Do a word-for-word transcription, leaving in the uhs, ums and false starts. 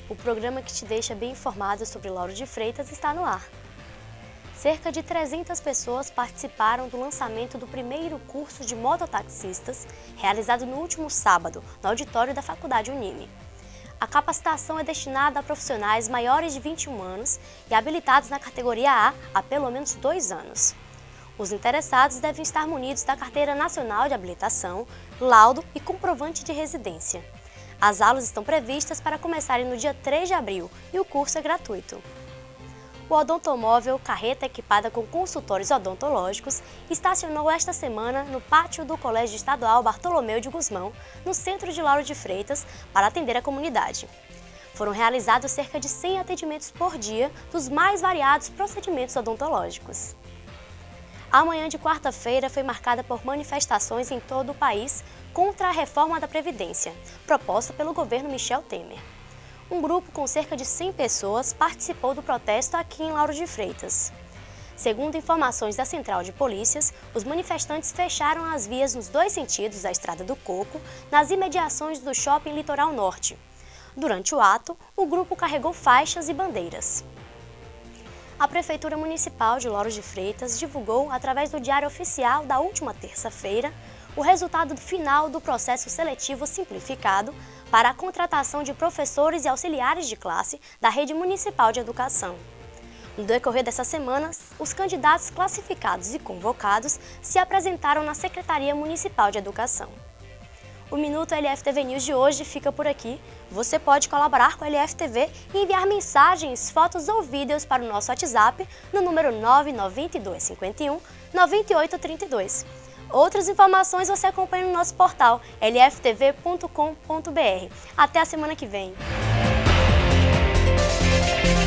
O programa que te deixa bem informado sobre Lauro de Freitas está no ar. Cerca de trezentas pessoas participaram do lançamento do primeiro curso de mototaxistas, realizado no último sábado, no auditório da Faculdade Unime. A capacitação é destinada a profissionais maiores de vinte e um anos e habilitados na categoria A há pelo menos dois anos. Os interessados devem estar munidos da Carteira Nacional de Habilitação, laudo e comprovante de residência. As aulas estão previstas para começarem no dia três de abril e o curso é gratuito. O odontomóvel, carreta equipada com consultórios odontológicos, estacionou esta semana no pátio do Colégio Estadual Bartolomeu de Gusmão, no centro de Lauro de Freitas, para atender a comunidade. Foram realizados cerca de cem atendimentos por dia dos mais variados procedimentos odontológicos. A manhã de quarta-feira foi marcada por manifestações em todo o país contra a reforma da Previdência, proposta pelo governo Michel Temer. Um grupo com cerca de cem pessoas participou do protesto aqui em Lauro de Freitas. Segundo informações da Central de Polícias, os manifestantes fecharam as vias nos dois sentidos da Estrada do Coco, nas imediações do Shopping Litoral Norte. Durante o ato, o grupo carregou faixas e bandeiras. A Prefeitura Municipal de Lauro de Freitas divulgou, através do Diário Oficial da última terça-feira, o resultado final do processo seletivo simplificado para a contratação de professores e auxiliares de classe da Rede Municipal de Educação. No decorrer dessa semana, os candidatos classificados e convocados se apresentaram na Secretaria Municipal de Educação. O Minuto L F T V News de hoje fica por aqui. Você pode colaborar com a L F T V e enviar mensagens, fotos ou vídeos para o nosso WhatsApp no número nove nove dois cinco um, nove oito três dois. Outras informações você acompanha no nosso portal l f t v ponto com ponto b r. Até a semana que vem!